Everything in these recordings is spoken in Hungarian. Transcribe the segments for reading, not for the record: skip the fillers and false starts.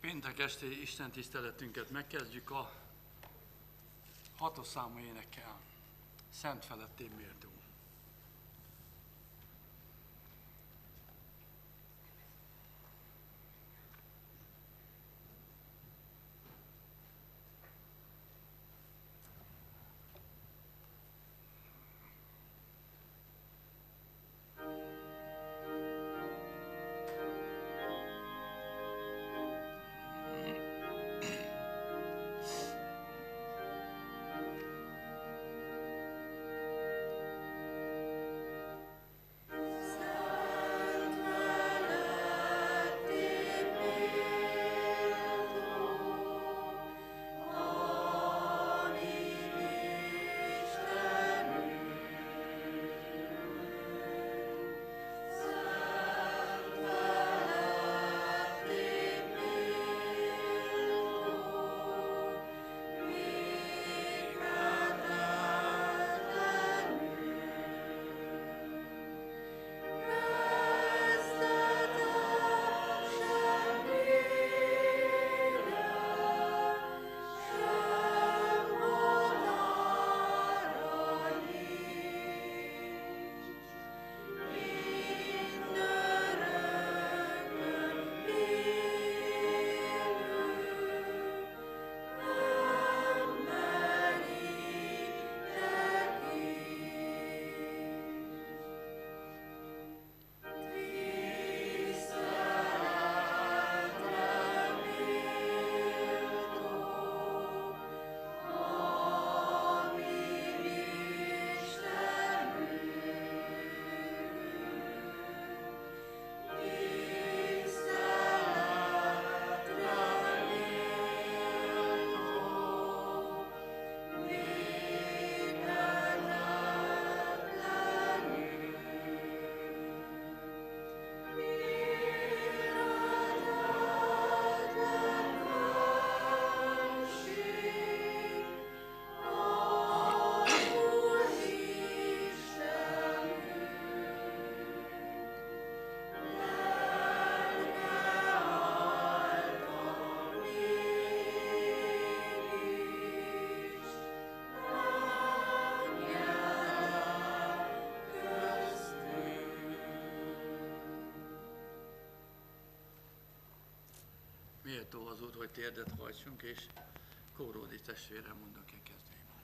Péntek esti Isten tiszteletünket megkezdjük a 6. számú énekkel. Szent felettébb méltó. Méltó az Úr, hogy térdet hajtsunk, és Kóródi testvérrel mondok egy kezdőimát.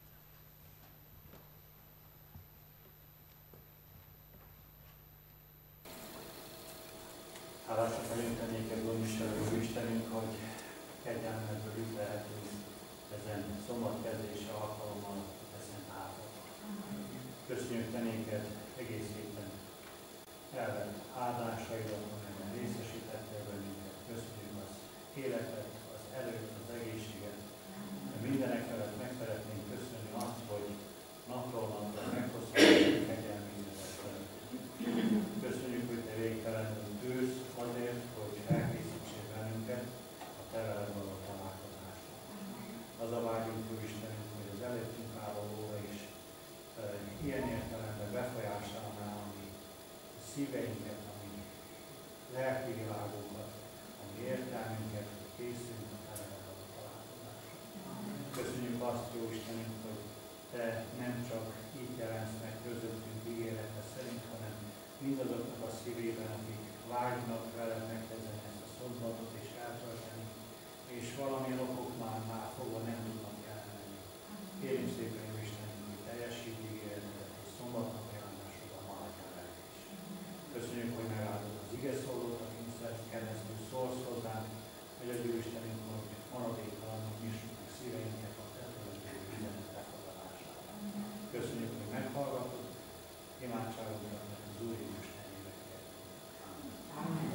Hálásak vagyunk te néked, Úr Istenünk, hogy kegyelmedből itt lehetünk ezen szombat kezdése alkalommal ezen házat. Köszönjük te néked egész héten elvett áldásaidat, amelyben részesítettél bennünket. Köszönjük az életet, az erőt, az egészséget. De mindenek felett meg szeretnénk köszönni azt, hogy napról napra meghosszabban kegyelmédet velünk. Köszönjük, hogy te végtelenül tűz azért, hogy elkészítsél bennünket a te veled való találkozásra. Az a vágyunk, Úr Istenünk, hogy az előttünk álló óra is ilyen értelemben befolyásolná a mi szíveinket, a mi lelki világunkat, a mi értelmünket, hogy készülünk a te veled való találkozásra. Köszönjük azt, Jó Istenünk, hogy te nem csak így jelensz meg közöttünk ígéretes szerint, hanem mindazoknak a szívében, akik vágynak veled megkezdeni ezt a szombatot és eltölteni, és valamilyen okoknál fogva nem tudnak elmenni. Kérjük szépen, Jó Istenünk, hogy teljesítsd ígéretedet, és szombatnapi áldásodban maradjál velünk is. Köszönjük, hogy megáldod az ige szólót, akin keresztül szólsz hozzánk, hogy a Jó Istenünk, hogy maradéktalanul nyissuk meg szíveinket a te tőled üzenet befogadására. Köszönjük, hogy meghallgatod, imádságunkat az Úr Jézus nevében kérjük. Amen.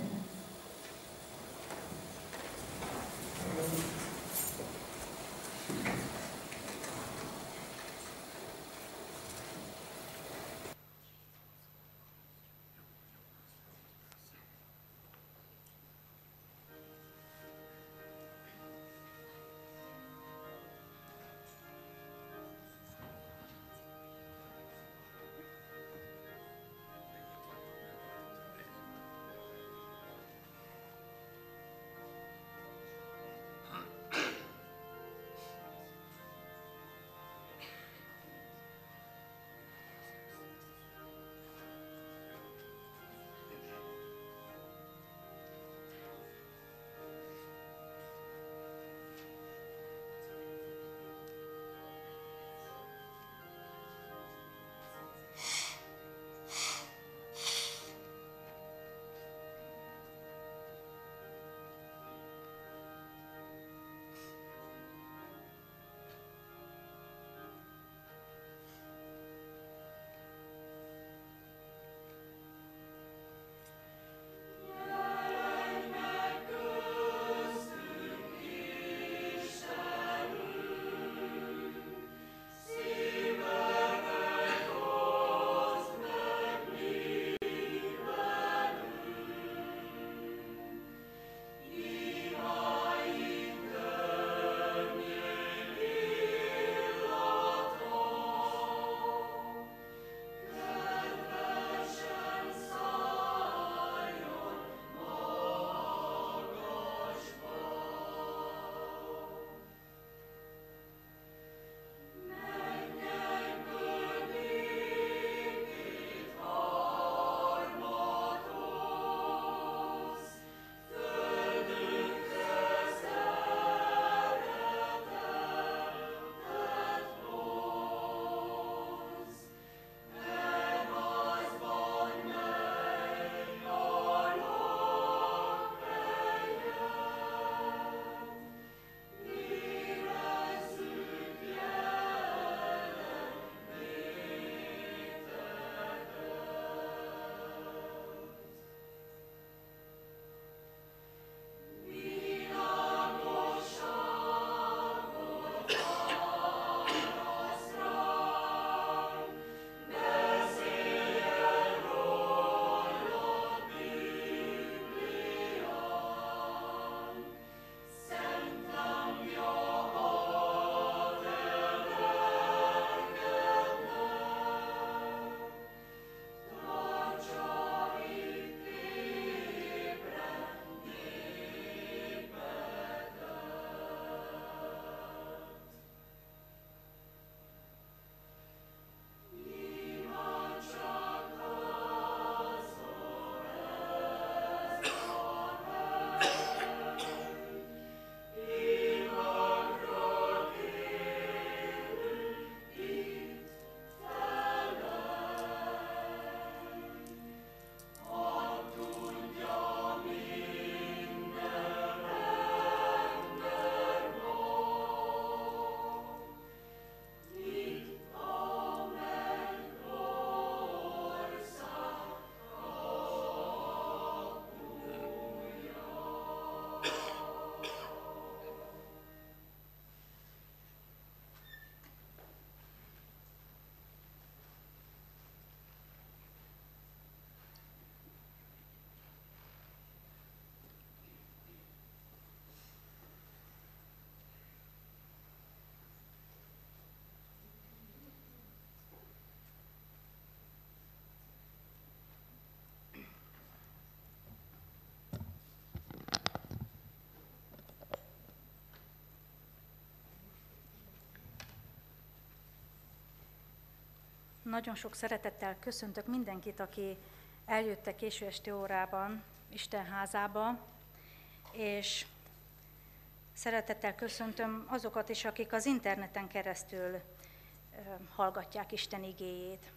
Nagyon sok szeretettel köszöntök mindenkit, aki eljöttek késő esti órában Isten házába, és szeretettel köszöntöm azokat is, akik az interneten keresztül hallgatják Isten igéjét.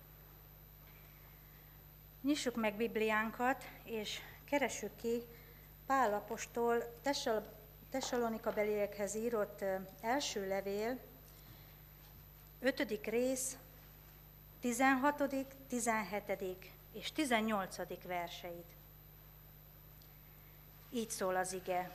Nyissuk meg Bibliánkat, és keressük ki Pál apostol Tesszalonika beliekhez írott első levél, 5. rész, 16., 17. és 18. verseit. Így szól az ige.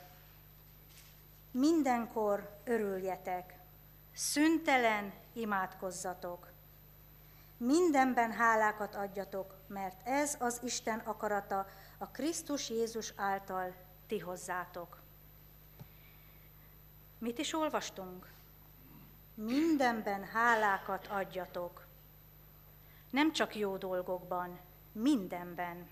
Mindenkor örüljetek, szüntelen imádkozzatok. Mindenben hálákat adjatok, mert ez az Isten akarata a Krisztus Jézus által ti hozzátok. Mit is olvastunk? Mindenben hálákat adjatok. Nem csak jó dolgokban, mindenben.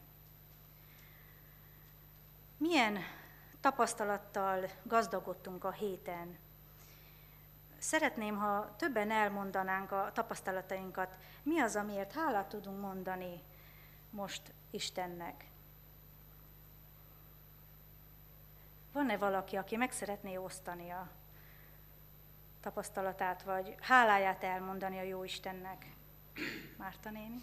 Milyen tapasztalattal gazdagodtunk a héten? Szeretném, ha többen elmondanánk a tapasztalatainkat. Mi az, amiért hálát tudunk mondani most Istennek? Van-e valaki, aki meg szeretné osztani a tapasztalatát, vagy háláját elmondani a jó Istennek? Márta néni?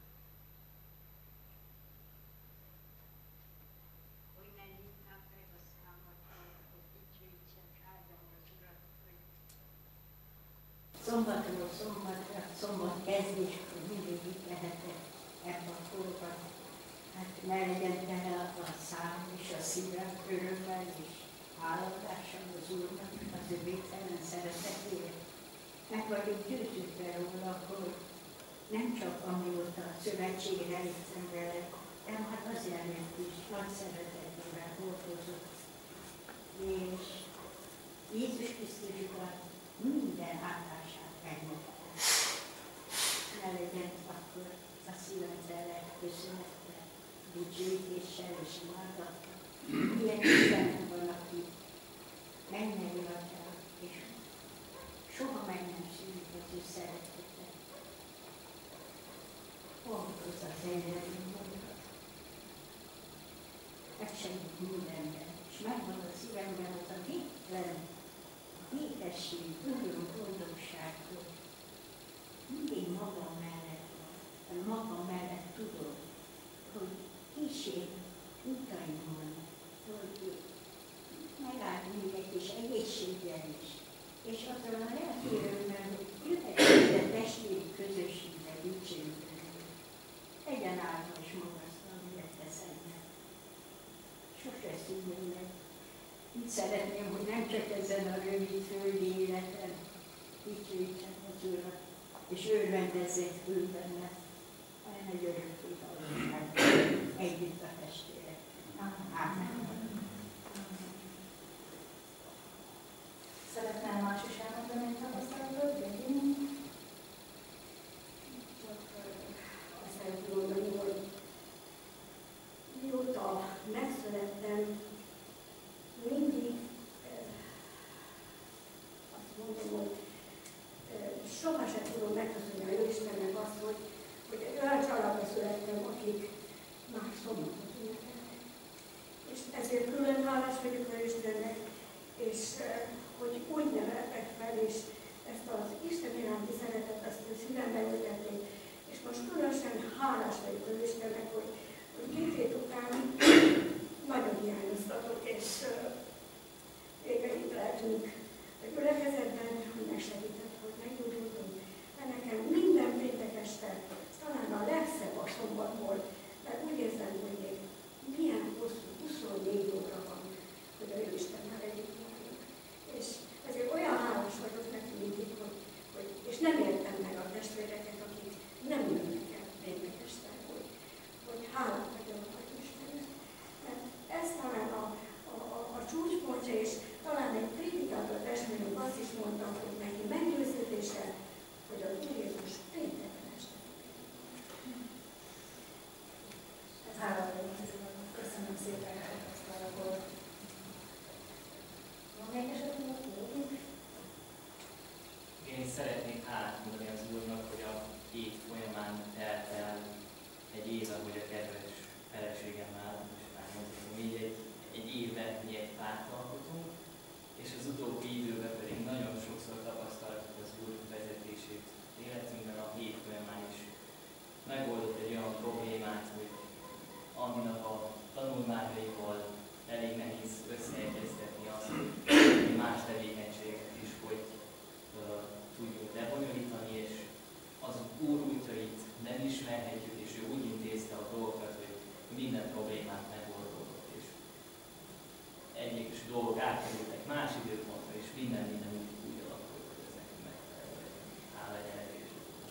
Hogy ne nyitnám meg a számat, hogy dicsőítsem, áldom az Urat, hogy szombatról szombatra, szombat kezdéskor mindig itt lehetek ebben a korban. Hát ne legyen tele a szám és a szívem örömmel és háladással az Úrnak, az ő végtelen szeretetére. Meg vagyok győződve róla, hogy nem csak amióta a szövetségre eljöttem vele, de már az előtt is nagy szeretetében dolgozott. És Jézus Krisztusban minden áldását megmondta. Ne legyen akkor a szívem tele köszönettel, dicsőítéssel és imádattal. Ilyen Istenem van, aki mennyei atyák, és soha meg nem szűnik az ő szeretete. Pont az az egyedül mondat. Megsegít mindenben, és megvan a szívemben az a végtelen békesség, öröm, boldogság, hogy mindig magam mellett van, magam mellett tudom, hogy kísér utaimon, hogy megáll minket is egészséggel is, és azon a lelki örömmel, hogy jöhet minden testvéri közösségbe dicsőjük. Legyen áldva és magasztalva, miért teszem meg. Sose szűnjön meg. Így szeretném, hogy nem csak ezen a rövid földi életen dicsőítsem az Urat, és örvendezzék ő benne, hanem egy örökké valóságban együtt a testvérek. Ámen. Szeretném más is elmondani egy tapasztalatot, György? Azt szeretném mondani, hogy mióta megszülettem, mindig azt mondom, hogy soha sem tudom megköszönni a Jóistennek azt, hogy olyan családba születtem, akik már szombatot ünnekelnek. És ezért külön hálás vagyok a Istennek, és hogy úgy neveltek fel, és ezt az Isten iránti szeretet, azt a szívembe ültették. És most különösen hálás vagyok az Istennek, hogy 2 hét után nagyon hiányoztatok, és végre itt lehetünk a gyülekezetben, hogy megsegített, hogy meggyógyultunk. De nekem minden péntek este, talán a legszebb a szombat volt, mert úgy érzem, hogy még milyen hosszú, 24 óra van, hogy a Jóistennel együtt vagyunk. És ezért olyan hálás vagyok neki mindig, és nem értem meg a testvéreket, akik nem jönnek el péntek este, hogy hálát vagyok a Istennek. Mert ez talán a csúcspontja, és talán egy kritikátor testvérünk azt is mondta, hogy neki meggyőződése, hogy az Úr Jézus pénteken este. Hála vagyok, köszönöm szépen ezt a tapasztalatot. Van még esetleg a kérdés? Én szeretnék hálát mondani az Úrnak, hogy a hét folyamán átalkotunk, és az utóbbi időben pedig nagyon sokszor tapasztaltuk az Úr vezetését életünkben, a hét folyamán is megoldott egy olyan problémát, hogy Anninak a tanulmányaival elég nehéz összeegyeztetni azt, hogy más tevékenységeket is hogy tudjuk lebonyolítani, és az Úr útjait nem ismerhetjük, és ő úgy intézte a dolgokat, hogy minden problémát megoldódott, és egyik dolgok átkerültek más időpontra, és minden úgy alakult, hogy ez nekünk megfelelő. Hála jelentés.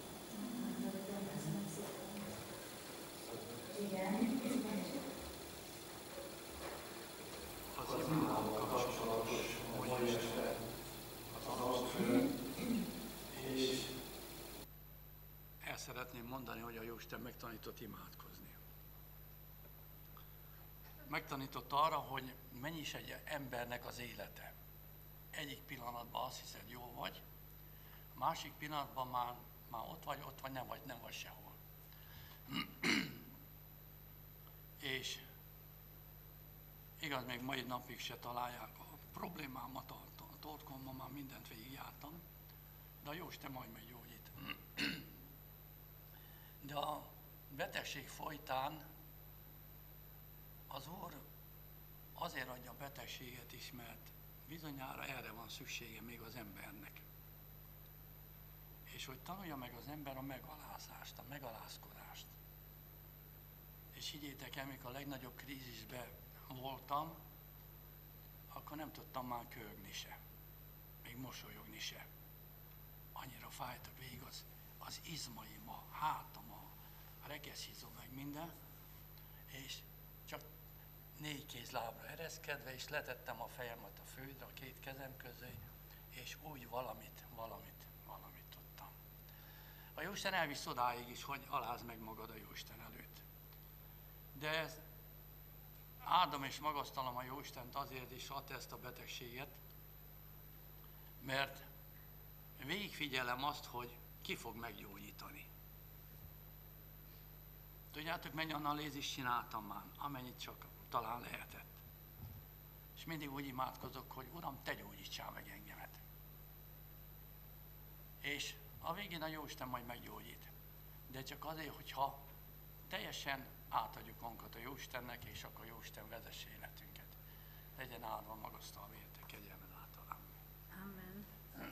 Az imával kapcsolatos mai este az alapfő, és el szeretném mondani, hogy a Jóisten megtanított imádkozni. Megtanított arra, hogy mennyi is egy embernek az élete. Egyik pillanatban azt hiszed, jó vagy, a másik pillanatban már ott vagy, nem vagy sehol. És igaz, még mai napig se találják a problémámat a torkomban, már mindent végigjártam, de a Jóisten majd meggyógyít. De a betegség folytán az Úr azért adja a betegséget is, mert bizonyára erre van szüksége még az embernek. És hogy tanulja meg az ember a megalázást, a megalázkodást. És higgyétek el, mikor a legnagyobb krízisben voltam, akkor nem tudtam már köhögni se, még mosolyogni se. Annyira fájtak végig az izmaim, a hátam, a regeszhizom, meg minden, és csak 4 kézlábra ereszkedve, és letettem a fejemet a földre, a 2 kezem közé, és úgy valamit tudtam. A Jóisten elvisz odáig is, hogy alázd meg magad a Jóisten előtt. De áldom és magasztalom a Jóistent azért is adta ezt a betegséget, mert végigfigyelem azt, hogy ki fog meggyógyítani. Tudjátok, mennyi analízist csináltam már, amennyit csak talán lehetett. És mindig úgy imádkozok, hogy Uram, Te gyógyítsál meg engemet. És a végén a Jóisten majd meggyógyít. De csak azért, hogyha teljesen átadjuk magunkat a Jóistennek, és akkor Jóisten vezesse életünket. Legyen áldva, magasztalva érte, kegyelmed általán. Amen.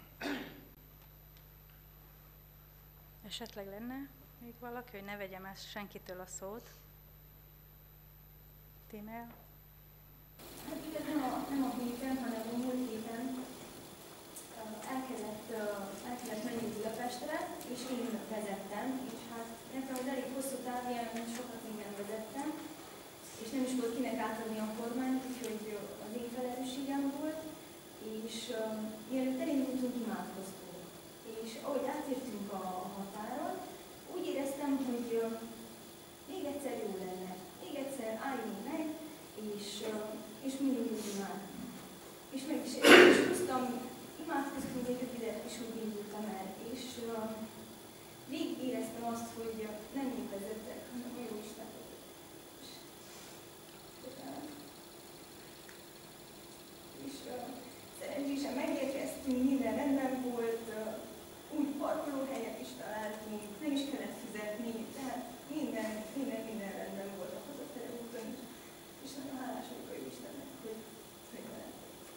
Esetleg lenne még valaki, hogy ne vegyem ezt senkitől a szót? Tímea? Hát igaz, nem a héten, hanem a múlt héten el kellett menni Budapestre, és én vezettem, és hát nekem az elég hosszú táv, ilyen sokat még nem vezettem, és nem is volt kinek átadni a kormányt, úgyhogy az én felelősségem volt, és mielőtt elindultunk, imádkoztunk. És ahogy átértünk a határon, úgy éreztem, hogy még egyszer jó lenne, még egyszer álljunk meg, és mindig úgy imádni. És meg is húztam, imádkoztunk egy rövidet, és úgy indultam el, és végig éreztem azt, hogy nem én vezetek, hanem a Jóisten. És szerencsésen megérkeztünk, minden rendben volt, úgy parkolóhelyet is találtunk, nem is kellett fizetni, tehát minden rendben volt a hazafele úton is. És nagyon hálás vagyok a Jóistennek, hogy megvelem.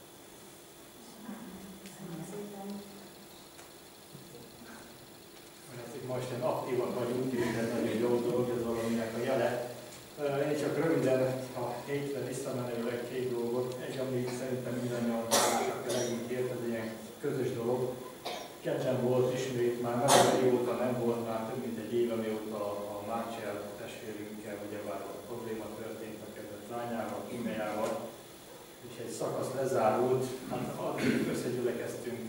Most ilyen aktívak vagyunk, és ez nagyon jó dolog, ez valaminek a jele. Én csak röviden a hétre visszamenőleg 2 dolgot. Egy, ami szerintem mindannyian leginkább ez ilyen közös dolog. Kedden volt ismét, már nagyon régóta nem volt, már több mint egy éve, mióta a Márcsel testvérünkkel, ugyebár a probléma történt a kedves lányával, Tímeával, és egy szakasz lezárult. Hát addig összegyülekeztünk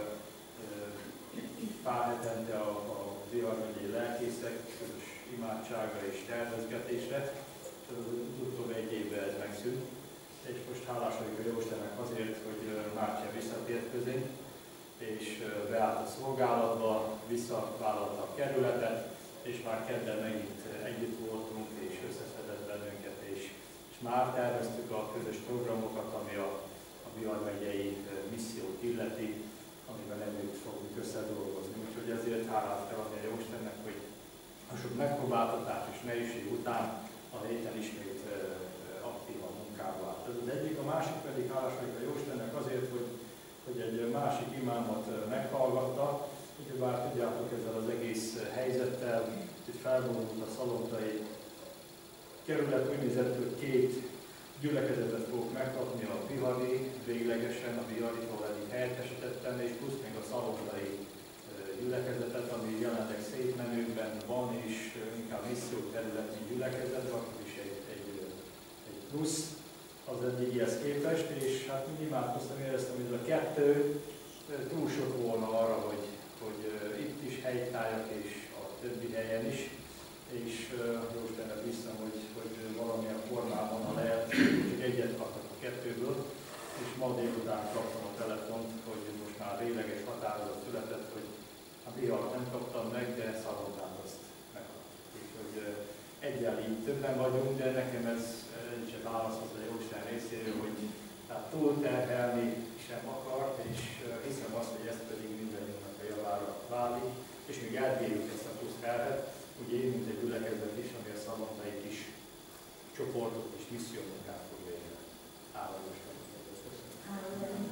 pár hetente az Ivar megyei lelkészek közös imádságra és tervezgetésre, és az utóbbi 1 évben ez megszűnt. És most hálás vagyok a Jóistennek azért, hogy Márcia visszatért közénk, és beállt a szolgálatba, visszavállalta a kerületet, és már kedden megint együtt voltunk, és összeszedett bennünket, és már terveztük a közös programokat, ami a Bihar megyei missziót illeti, amiben együtt fogunk összedolgozni. Úgyhogy ezért hálát kell adni a Jóistennek, hogy a sok megpróbáltatás és nehézség után a héten ismét aktívan munkába állt. Ez az egyik, a másik pedig hálás vagyok a Jóistennek azért, hogy egy másik imámot meghallgatta. Ugyebár tudjátok, ezzel az egész helyzettel, hogy felvonult a szalontai kerület, úgy nézett, hogy 2 gyülekezetet fogok megkapni, a bihari, véglegesen a biharitól eddig helyettesítettem, és plusz még a szalontai gyülekezetet, ami jelenleg szétmenőben van, és inkább misszióterületi gyülekezet, akkor is egy plusz az eddigihez képest, és hát mindig imádkoztam, éreztem, hogy ez a 2 túl sok volna arra, hogy itt is helytálljak, és a többi helyen is, és Jóistennek bíztam, hogy valamilyen formában, ha lehet, csak egyet kaptak a 2-ből, és ma délután kaptam a telefont, hogy most már végleges határozat született, hogy a Bihart nem kaptam meg, de Szalontán azt megkaptam. Úgyhogy egyel így többen vagyunk, de nekem ez egy választott a Jóisten részéről, hogy tehát túlterhelni sem akart, és hiszem azt, hogy ez pedig mindannyiunknak a javára válik, és még elbírjuk ezt a plusz terhet. Ugye én, mint egy gyülekezet is, ami a szalontai kis csoportot és missziómunkát fog végre. Hála Istennek.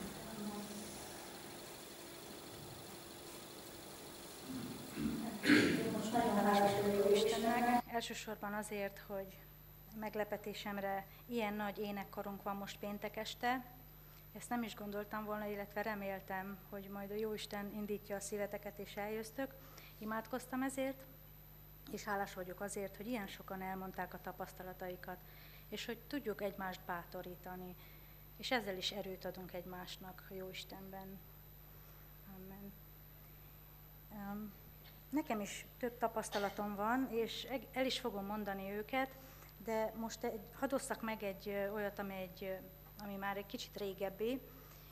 Most nagyon hálás vagyok Istennek, elsősorban azért, hogy meglepetésemre ilyen nagy énekkarunk van most péntek este. Ezt nem is gondoltam volna, illetve reméltem, hogy majd a Jóisten indítja a szíveteket és eljöztök. Imádkoztam ezért, és hálás vagyok azért, hogy ilyen sokan elmondták a tapasztalataikat, és hogy tudjuk egymást bátorítani, és ezzel is erőt adunk egymásnak a Jóistenben. Amen. Nekem is több tapasztalatom van, és el is fogom mondani őket, de most hadd osszak meg egy olyat, ami már egy kicsit régebbi.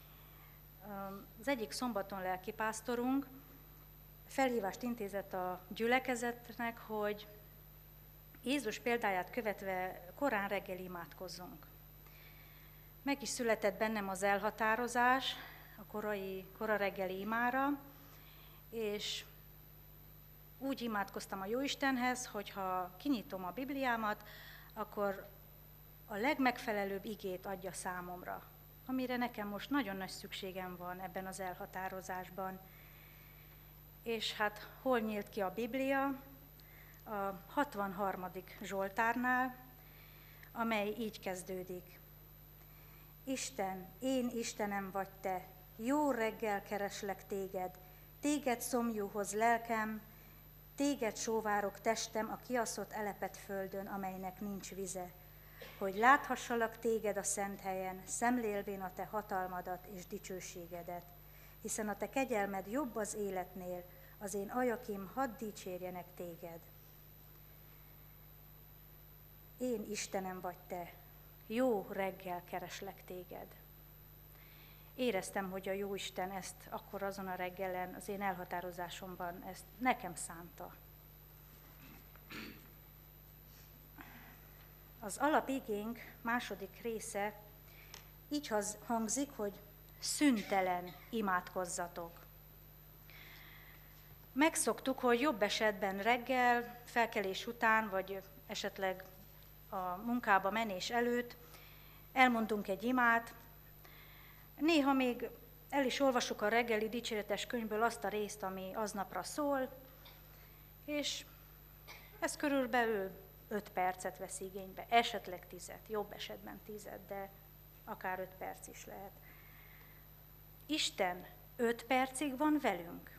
Az egyik szombaton lelkipásztorunk felhívást intézett a gyülekezetnek, hogy Jézus példáját követve korán reggel imádkozzunk. Meg is született bennem az elhatározás a kora reggeli imára, és úgy imádkoztam a Jóistenhez, hogy ha kinyitom a Bibliámat, akkor a legmegfelelőbb igét adja számomra, amire nekem most nagyon nagy szükségem van ebben az elhatározásban. És hát hol nyílt ki a Biblia? A 63. Zsoltárnál, amely így kezdődik. Isten, én Istenem vagy te, jó reggel kereslek téged, téged szomjúhoz lelkem, téged sóvárok testem a kiaszott elepet földön, amelynek nincs vize, hogy láthassalak téged a szent helyen, szemlélvén a te hatalmadat és dicsőségedet, hiszen a te kegyelmed jobb az életnél, az én ajakim hadd dicsérjenek téged. Én Istenem vagy te, jó reggel kereslek téged. Éreztem, hogy a Jóisten ezt akkor azon a reggelen, az én elhatározásomban ezt nekem szánta. Az alapigénk második része így hangzik, hogy szüntelen imádkozzatok. Megszoktuk, hogy jobb esetben reggel, felkelés után, vagy esetleg a munkába menés előtt elmondunk egy imát. Néha még el is olvasok a reggeli dicséretes könyvből azt a részt, ami aznapra szól, és ez körülbelül 5 percet vesz igénybe, esetleg 10, jobb esetben 10, de akár 5 perc is lehet. Isten 5 percig van velünk?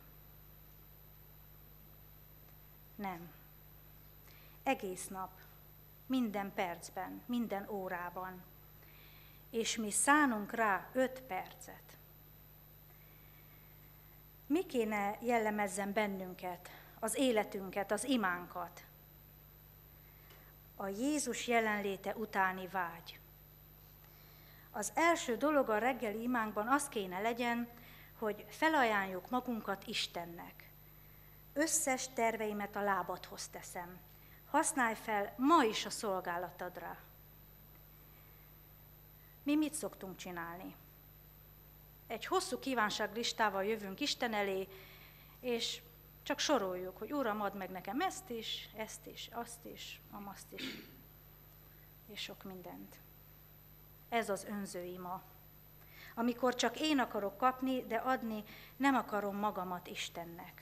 Nem. Egész nap, minden percben, minden órában. És mi szánunk rá 5 percet. Mi kéne jellemezzen bennünket, az életünket, az imánkat? A Jézus jelenléte utáni vágy. Az első dolog a reggeli imánkban az kéne legyen, hogy felajánljuk magunkat Istennek. Összes terveimet a lábadhoz teszem. Használj fel ma is a szolgálatodra. mi mit szoktunk csinálni? Egy hosszú kívánságlistával jövünk Isten elé, és csak soroljuk, hogy Uram, add meg nekem ezt is, azt is, amazt is, és sok mindent. Ez az önző ima. Amikor csak én akarok kapni, de adni nem akarom magamat Istennek.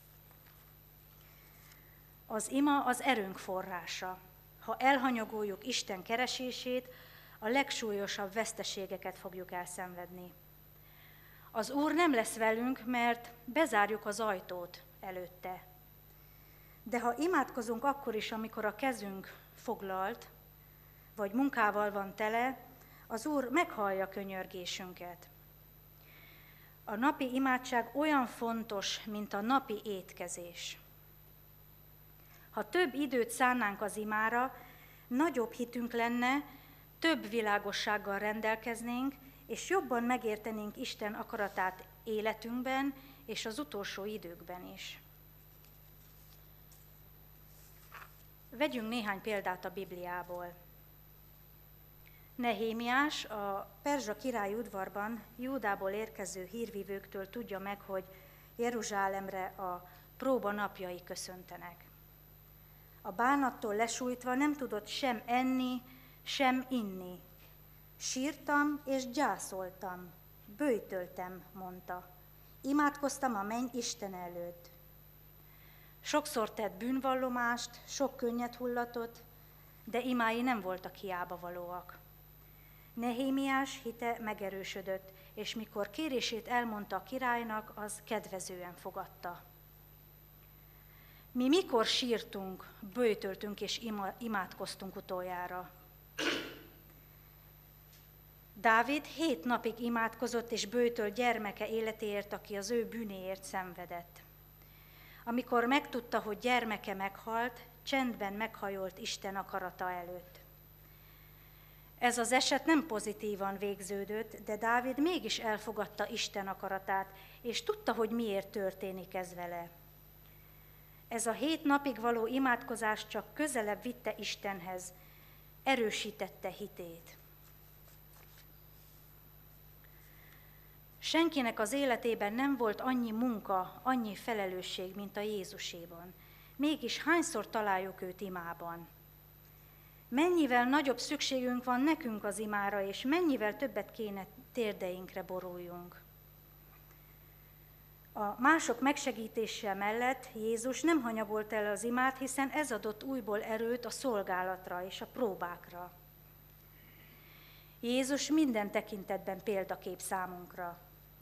Az ima az erőnk forrása. Ha elhanyagoljuk Isten keresését, a legsúlyosabb veszteségeket fogjuk elszenvedni. Az Úr nem lesz velünk, mert bezárjuk az ajtót előtte. De ha imádkozunk akkor is, amikor a kezünk foglalt, vagy munkával van tele, az Úr meghallja könyörgésünket. A napi imádság olyan fontos, mint a napi étkezés. Ha több időt szánnánk az imára, nagyobb hitünk lenne, több világossággal rendelkeznénk, és jobban megértenénk Isten akaratát életünkben és az utolsó időkben is. Vegyünk néhány példát a Bibliából. Nehémiás a perzsa királyi udvarban Júdából érkező hírvívőktől tudja meg, hogy Jeruzsálemre a próba napjai köszöntenek. A bánattól lesújtva nem tudott sem enni, sem inni. Sírtam és gyászoltam, böjtöltem, mondta. Imádkoztam a menny Isten előtt. Sokszor tett bűnvallomást, sok könnyet hullatott, de imái nem voltak hiába valóak. Nehémiás hite megerősödött, és mikor kérését elmondta a királynak, az kedvezően fogadta. Mi mikor sírtunk, böjtöltünk és imádkoztunk utoljára? Dávid 7 napig imádkozott és böjtölt gyermeke életéért, aki az ő bűnéért szenvedett. Amikor megtudta, hogy gyermeke meghalt, csendben meghajolt Isten akarata előtt. Ez az eset nem pozitívan végződött, de Dávid mégis elfogadta Isten akaratát, és tudta, hogy miért történik ez vele. Ez a 7 napig való imádkozás csak közelebb vitte Istenhez, erősítette hitét. Senkinek az életében nem volt annyi munka, annyi felelősség, mint a Jézuséban. Mégis hányszor találjuk őt imában? Mennyivel nagyobb szükségünk van nekünk az imára, és mennyivel többet kéne térdeinkre boruljunk. A mások megsegítése mellett Jézus nem hanyagolta el az imát, hiszen ez adott újból erőt a szolgálatra és a próbákra. Jézus minden tekintetben példakép számunkra.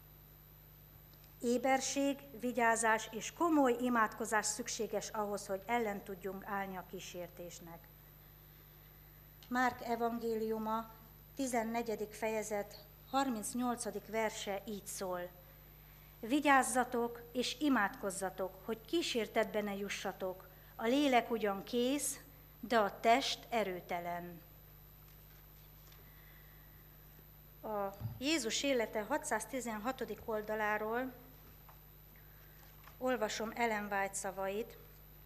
Éberség, vigyázás és komoly imádkozás szükséges ahhoz, hogy ellen tudjunk állni a kísértésnek. Márk evangéliuma, 14. fejezet, 38. verse így szól. Vigyázzatok és imádkozzatok, hogy kísértetbe ne jussatok. A lélek ugyan kész, de a test erőtelen. A Jézus élete 616. oldaláról olvasom Ellen White szavait.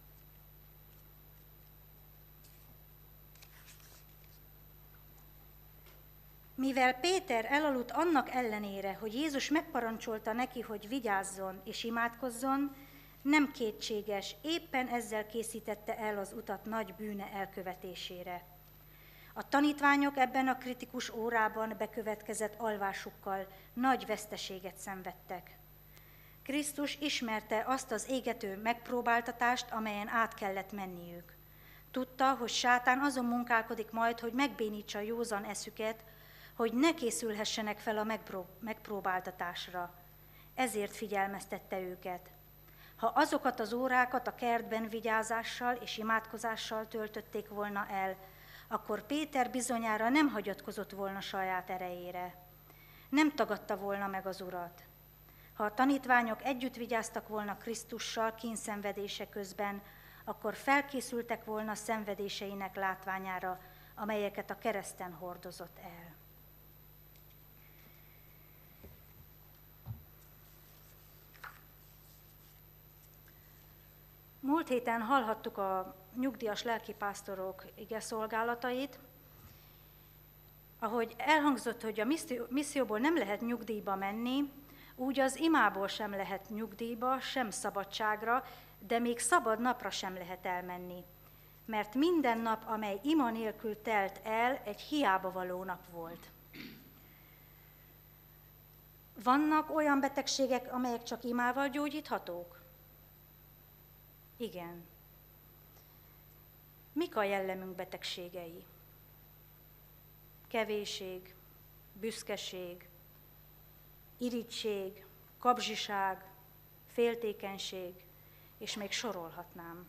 Mivel Péter elaludt annak ellenére, hogy Jézus megparancsolta neki, hogy vigyázzon és imádkozzon, nem kétséges, éppen ezzel készítette el az utat nagy bűne elkövetésére. A tanítványok ebben a kritikus órában bekövetkezett alvásukkal nagy veszteséget szenvedtek. Krisztus ismerte azt az égető megpróbáltatást, amelyen át kellett menniük. Tudta, hogy sátán azon munkálkodik majd, hogy megbénítsa józan eszüket, hogy ne készülhessenek fel a megpróbáltatásra. Ezért figyelmeztette őket. Ha azokat az órákat a kertben vigyázással és imádkozással töltötték volna el, akkor Péter bizonyára nem hagyatkozott volna saját erejére. Nem tagadta volna meg az Urat. Ha a tanítványok együtt vigyáztak volna Krisztussal kínszenvedése közben, akkor felkészültek volna szenvedéseinek látványára, amelyeket a kereszten hordozott el. Múlt héten hallhattuk a nyugdíjas lelkipásztorok igeszolgálatait. Ahogy elhangzott, hogy a misszióból nem lehet nyugdíjba menni, úgy az imából sem lehet nyugdíjba, sem szabadságra, de még szabad napra sem lehet elmenni. Mert minden nap, amely ima nélkül telt el, egy hiába való nap volt. Vannak olyan betegségek, amelyek csak imával gyógyíthatók? Igen. Mik a jellemünk betegségei? Kevésség, büszkeség, irigység, kapzsiság, féltékenység, és még sorolhatnám.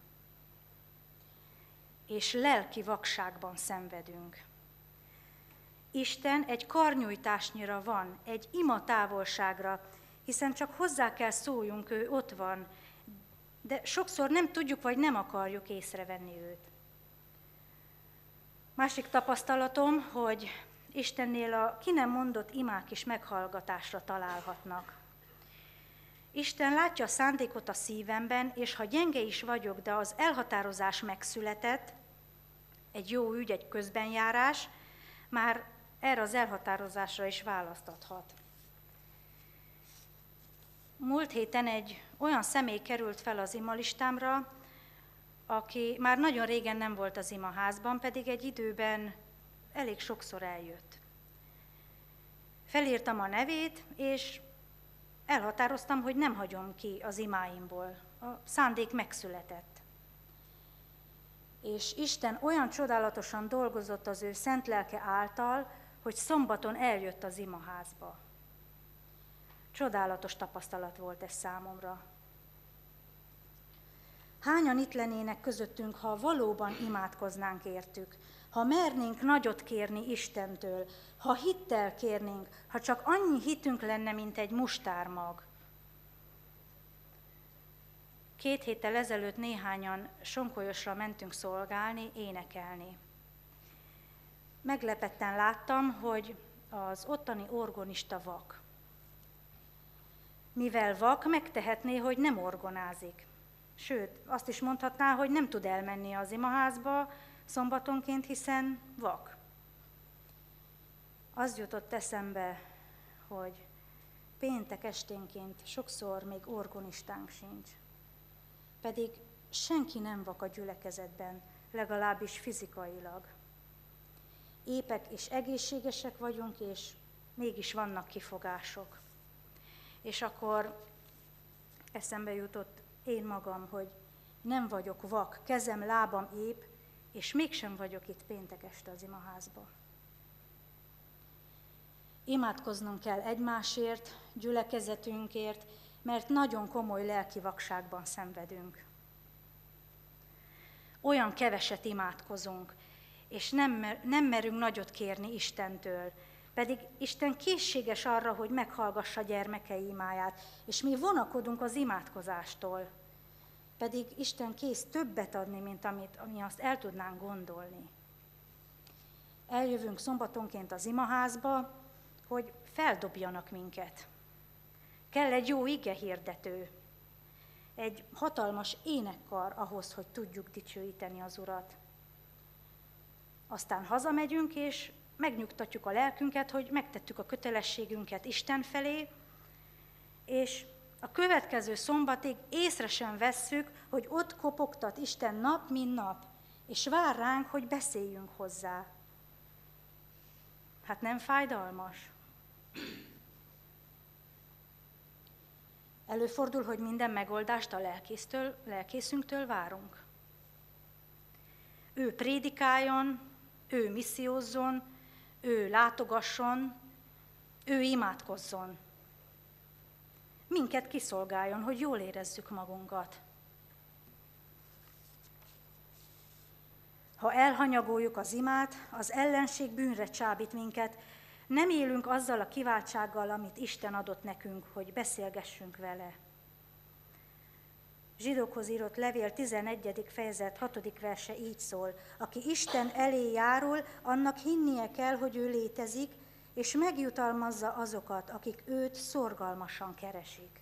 És lelki vakságban szenvedünk. Isten egy karnyújtásnyira van, egy ima távolságra, hiszen csak hozzá kell szóljunk, ő ott van, de sokszor nem tudjuk, vagy nem akarjuk észrevenni őt. Másik tapasztalatom, hogy Istennél a ki nem mondott imák is meghallgatásra találhatnak. Isten látja a szándékot a szívemben, és ha gyenge is vagyok, de az elhatározás megszületett, egy jó ügy, egy közbenjárás, már erre az elhatározásra is választ adhat. Múlt héten egy olyan személy került fel az imalistámra, aki már nagyon régen nem volt az imaházban, pedig egy időben elég sokszor eljött. Felírtam a nevét, és elhatároztam, hogy nem hagyom ki az imáimból. A szándék megszületett. És Isten olyan csodálatosan dolgozott az ő szent lelke által, hogy szombaton eljött az imaházba. Csodálatos tapasztalat volt ez számomra. Hányan itt lennének közöttünk, ha valóban imádkoznánk értük, ha mernénk nagyot kérni Istentől, ha hittel kérnénk, ha csak annyi hitünk lenne, mint egy mustármag. 2 héttel ezelőtt néhányan Sonkolyosra mentünk szolgálni, énekelni. Meglepetten láttam, hogy az ottani orgonista vak. Mivel vak, megtehetné, hogy nem orgonázik. Sőt, azt is mondhatná, hogy nem tud elmenni az imaházba szombatonként, hiszen vak. Az jutott eszembe, hogy péntek esténként sokszor még orgonistánk sincs. Pedig senki nem vak a gyülekezetben, legalábbis fizikailag. Épek és egészségesek vagyunk, és mégis vannak kifogások. És akkor eszembe jutott én magam, hogy nem vagyok vak, kezem, lábam ép, és mégsem vagyok itt péntek este az imaházba. Imádkoznunk kell egymásért, gyülekezetünkért, mert nagyon komoly lelki vakságban szenvedünk. Olyan keveset imádkozunk, és nem merünk nagyot kérni Istentől, pedig Isten készséges arra, hogy meghallgassa gyermekei imáját, és mi vonakodunk az imádkozástól, pedig Isten kész többet adni, mint ami azt el tudnánk gondolni. Eljövünk szombatonként az imaházba, hogy feldobjanak minket. Kell egy jó igehirdető, egy hatalmas énekkar ahhoz, hogy tudjuk dicsőíteni az Urat. Aztán hazamegyünk, és megnyugtatjuk a lelkünket, hogy megtettük a kötelességünket Isten felé, és a következő szombatig észre sem vesszük, hogy ott kopogtat Isten nap, mint nap, és vár ránk, hogy beszéljünk hozzá. Hát nem fájdalmas? Előfordul, hogy minden megoldást a lelkészünktől várunk. Ő prédikáljon, ő missziózzon, ő látogasson, ő imádkozzon. Minket kiszolgáljon, hogy jól érezzük magunkat. Ha elhanyagoljuk az imát, az ellenség bűnre csábít minket, nem élünk azzal a kiváltsággal, amit Isten adott nekünk, hogy beszélgessünk vele. Zsidókhoz írott levél 11. fejezet 6. verse így szól: aki Isten elé járul, annak hinnie kell, hogy ő létezik, és megjutalmazza azokat, akik őt szorgalmasan keresik.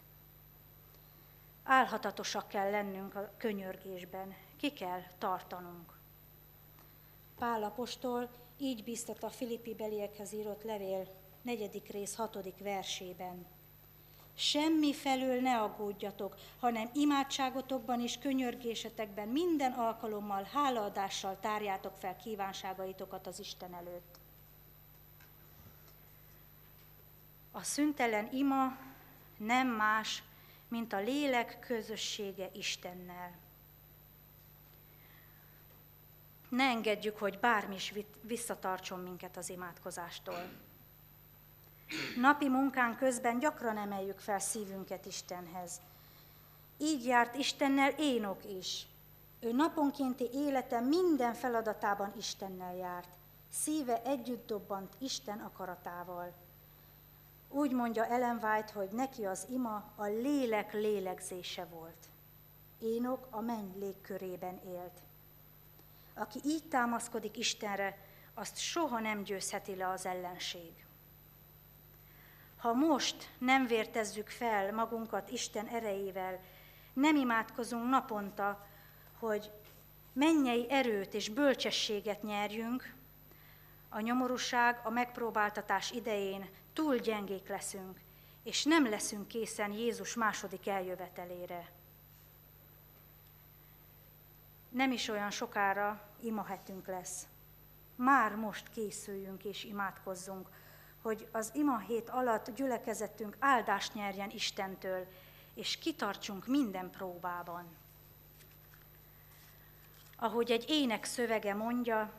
Álhatatosak kell lennünk a könyörgésben, ki kell tartanunk. Pál apostol így biztat a Filippi beliekhez írott levél 4. rész 6. versében. Semmi felől ne aggódjatok, hanem imádságotokban és könyörgésetekben minden alkalommal hálaadással tárjátok fel kívánságaitokat az Isten előtt. A szüntelen ima nem más, mint a lélek közössége Istennel. Ne engedjük, hogy bármi is visszatartson minket az imádkozástól. Napi munkánk közben gyakran emeljük fel szívünket Istenhez. Így járt Istennel Énok is. Ő naponkénti élete minden feladatában Istennel járt. Szíve együtt dobbant Isten akaratával. Úgy mondja Ellen White, hogy neki az ima a lélek lélegzése volt. Énok a menny légkörében élt. Aki így támaszkodik Istenre, azt soha nem győzheti le az ellenség. Ha most nem vértezzük fel magunkat Isten erejével, nem imádkozunk naponta, hogy mennyei erőt és bölcsességet nyerjünk, a nyomorúság, a megpróbáltatás idején túl gyengék leszünk, és nem leszünk készen Jézus második eljövetelére. Nem is olyan sokára imahetünk lesz. Már most készüljünk és imádkozzunk, hogy az imahét alatt gyülekezetünk áldást nyerjen Istentől, és kitartsunk minden próbában. Ahogy egy ének szövege mondja,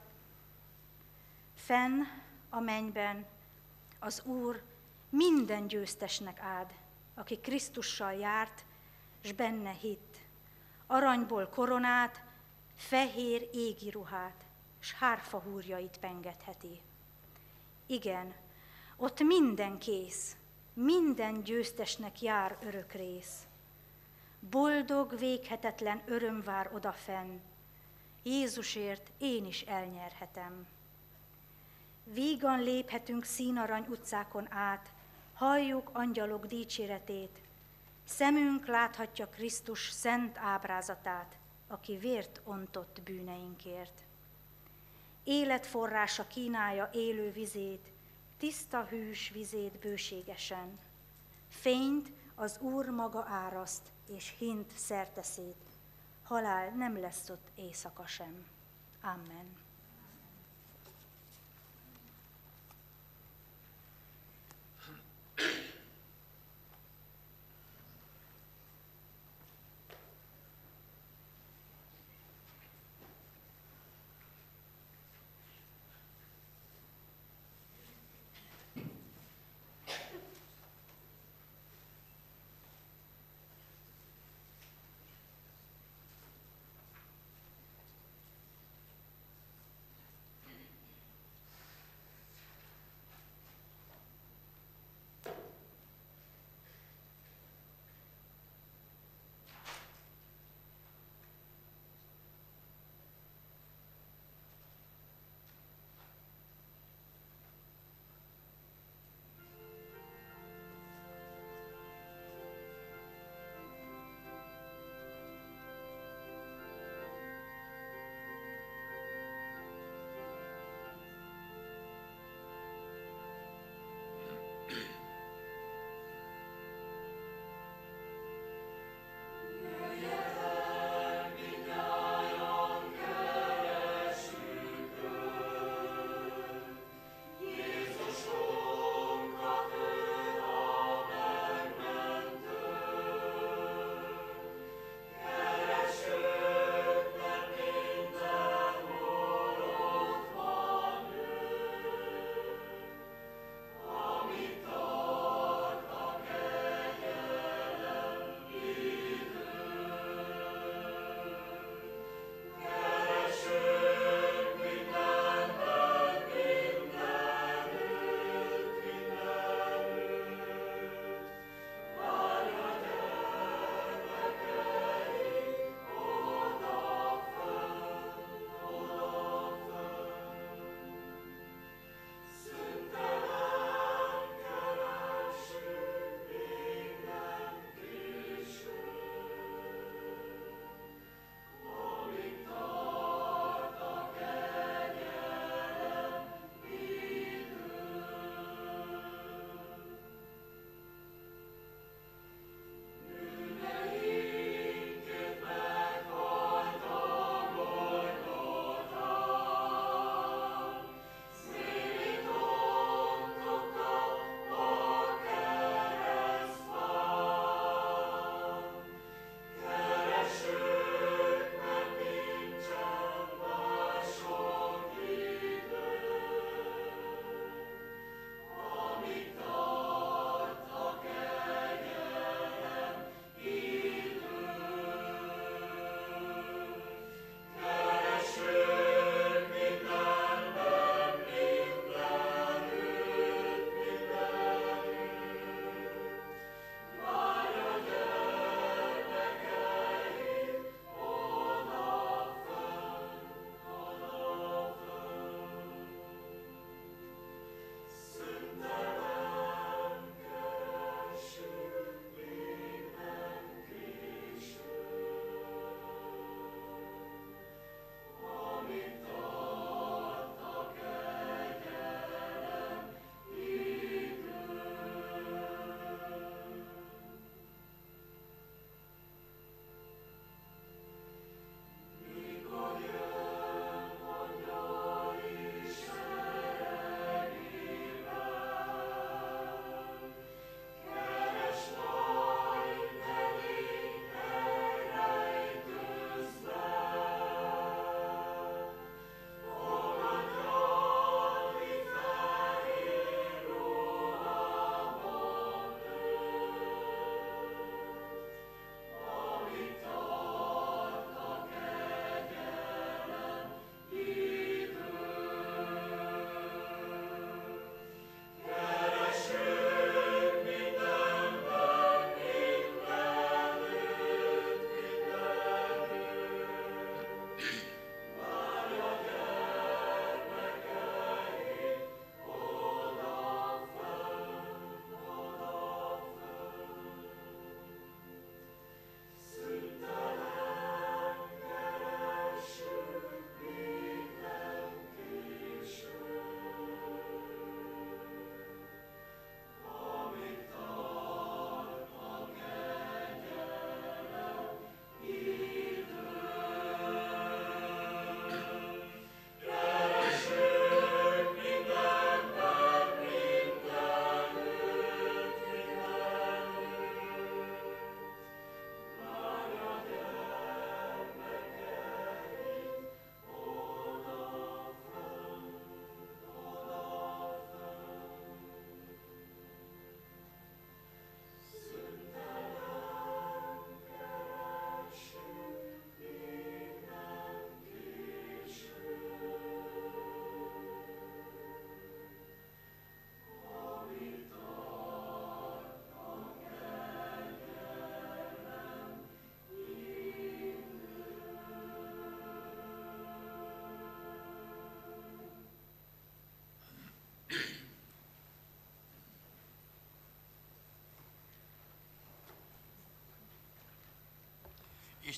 fenn a mennyben az Úr minden győztesnek áld, aki Krisztussal járt, s benne hitt. Aranyból koronát, fehér égi ruhát, s hárfahúrjait pengetheti. Igen, ott minden kész, minden győztesnek jár örök rész. Boldog, véghetetlen öröm vár odafenn, Jézusért én is elnyerhetem. Vígan léphetünk színarany utcákon át, halljuk angyalok dicséretét, szemünk láthatja Krisztus szent ábrázatát, aki vért ontott bűneinkért. Életforrása kínálja élő vizét, tiszta hűs vizét bőségesen. Fényt az Úr maga áraszt, és hint szerteszét. Halál nem lesz ott éjszaka sem. Amen.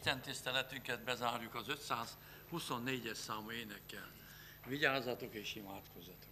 Isten tiszteletünket bezárjuk az 524-es számú énekkel. Vigyázzatok és imádkozzatok!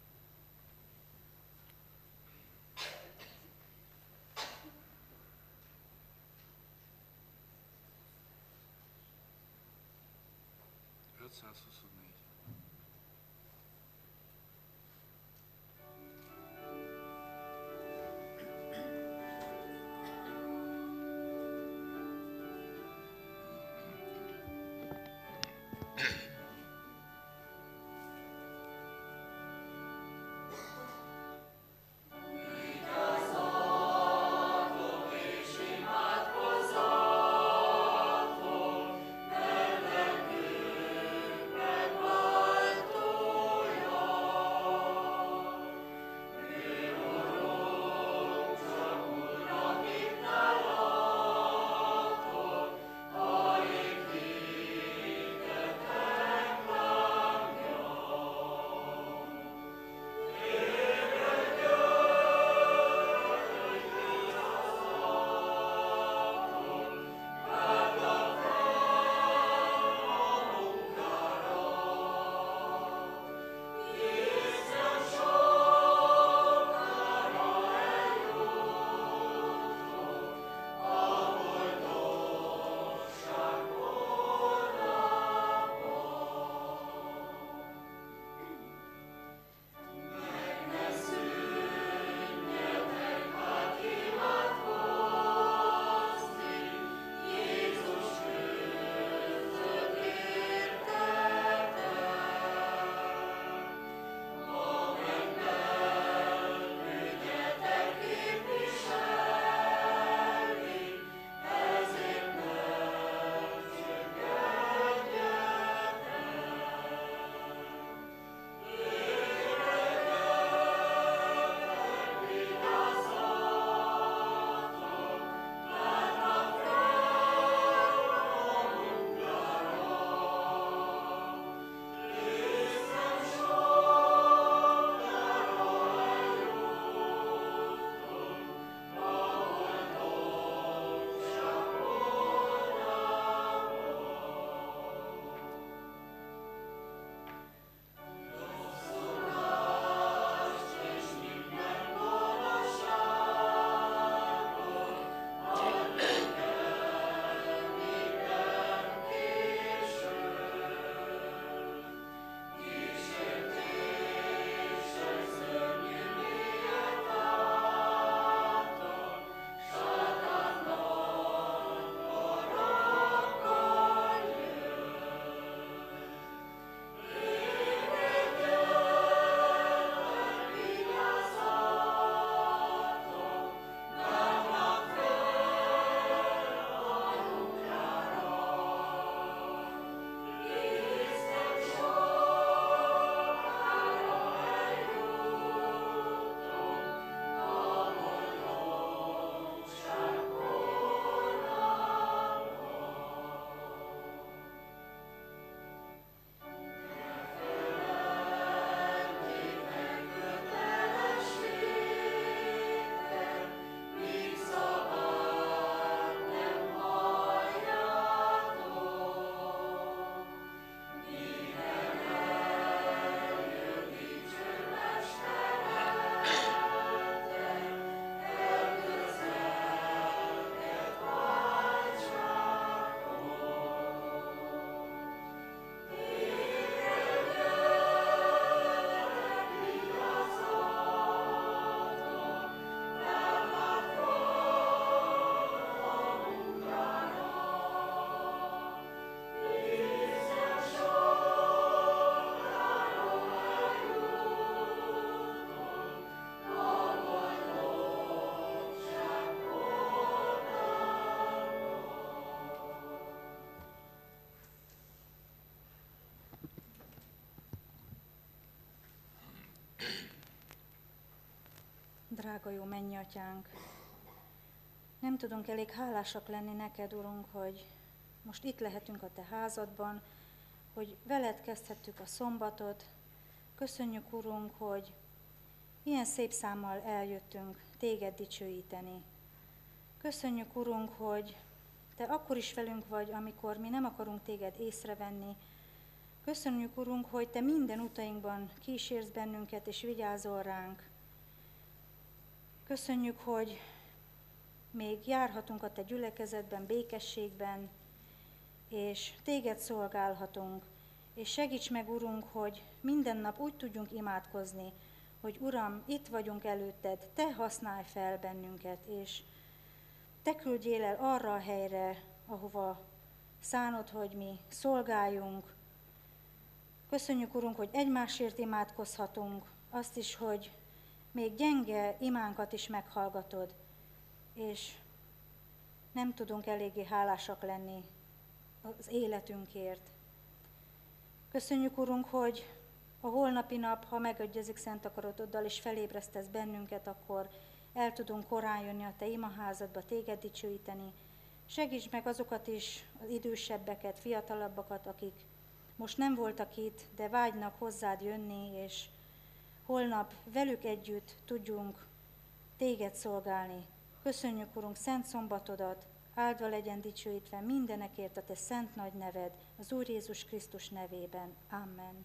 Drága jó mennyi atyánk, nem tudunk elég hálásak lenni neked, Urunk, hogy most itt lehetünk a te házadban, hogy veled kezdhettük a szombatot. Köszönjük, Urunk, hogy ilyen szép számmal eljöttünk téged dicsőíteni. Köszönjük, Urunk, hogy Te akkor is velünk vagy, amikor mi nem akarunk téged észrevenni. Köszönjük, Urunk, hogy te minden utainkban kísérsz bennünket és vigyázol ránk. Köszönjük, hogy még járhatunk a te gyülekezetben, békességben, és téged szolgálhatunk. És segíts meg, Urunk, hogy minden nap úgy tudjunk imádkozni, hogy Uram, itt vagyunk előtted, te használj fel bennünket, és te küldjél el arra a helyre, ahova szánod, hogy mi szolgáljunk. Köszönjük, Urunk, hogy egymásért imádkozhatunk, azt is, hogy még gyenge imánkat is meghallgatod, és nem tudunk eléggé hálásak lenni az életünkért. Köszönjük, Urunk, hogy a holnapi nap, ha megegyezik szent akaratoddal, és felébresztesz bennünket, akkor el tudunk korán jönni a te imaházadba, téged dicsőíteni. Segíts meg azokat is, az idősebbeket, fiatalabbakat, akik most nem voltak itt, de vágynak hozzád jönni, és holnap velük együtt tudjunk téged szolgálni. Köszönjük, Urunk, szent szombatodat, áldva legyen dicsőítve mindenekért a te szent nagy neved, az Úr Jézus Krisztus nevében. Amen.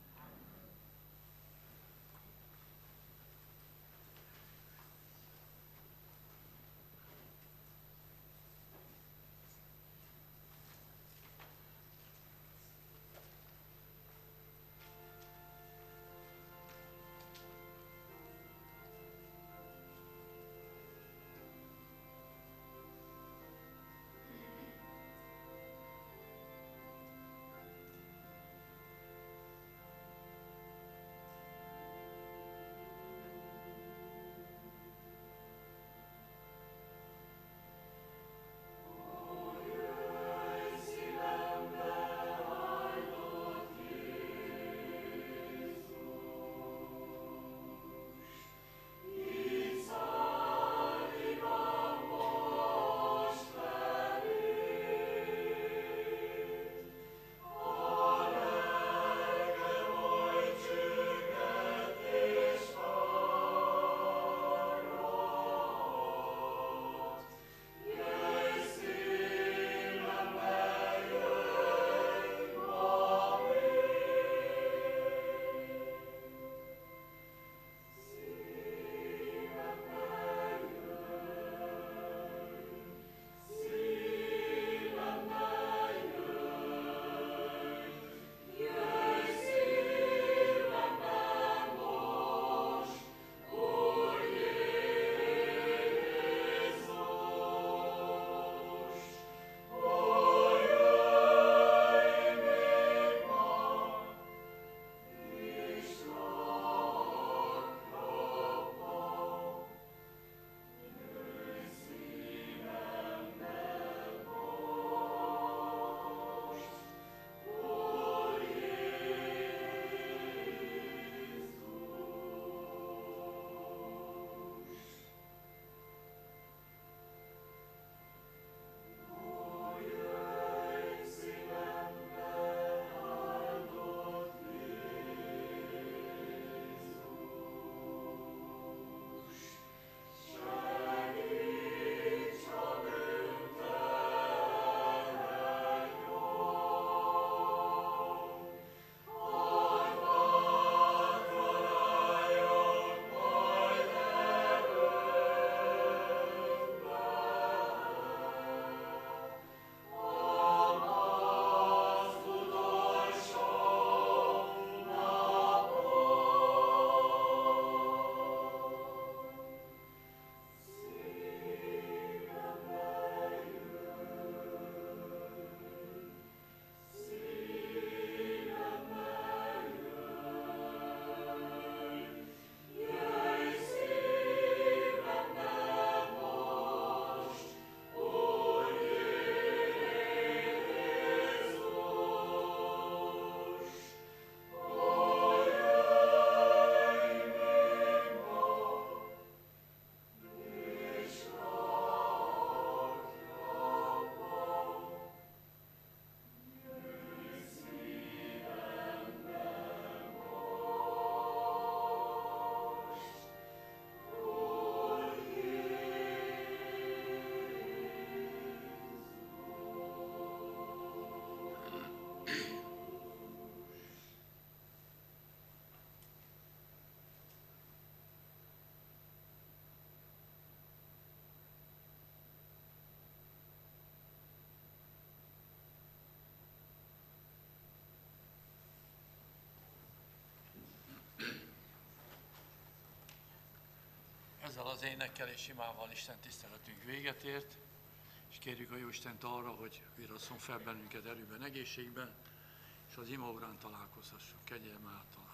ezzel az énekkel és imával Isten tiszteletünk véget ért, és kérjük a Jóistent arra, hogy virasszon fel bennünket erőben, egészségben, és az imaórán találkozhassunk kegyelme által.